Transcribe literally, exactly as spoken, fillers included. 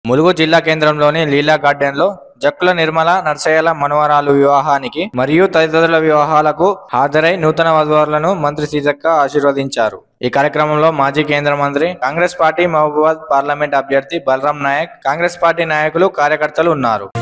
ములుగు జిల్లా కేంద్రంలోని లీలా గార్డెన్ లో జక్కుల నిర్మల నర్సయ్యల మనవరాలు వివాహానికి మరియు తదితరుల వివాహాలకు హాజరై నూతన వధువరులను మంత్రి సీతక్క ఆశీర్వదించారు. ఈ కార్యక్రమంలో మాజీ కేంద్ర మంత్రి, కాంగ్రెస్ పార్టీ మహబూబాబాద్ పార్లమెంట్ అభ్యర్థి బలరాం నాయక్, కాంగ్రెస్ పార్టీ నాయకులు, కార్యకర్తలు ఉన్నారు.